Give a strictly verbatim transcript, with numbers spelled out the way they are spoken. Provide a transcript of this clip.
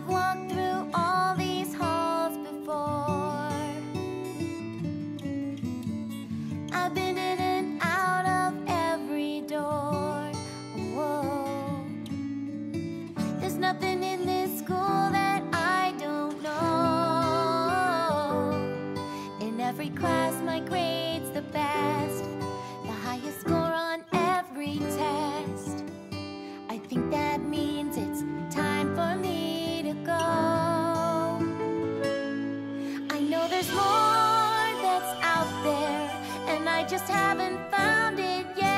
walked through all these halls before. I've been in and out of every door. Whoa. There's nothing in this school that I don't know. In every class my grade's the best, the highest score on every test. I think that means it's time for me to go. I know there's more that's out there, and I just haven't found it yet.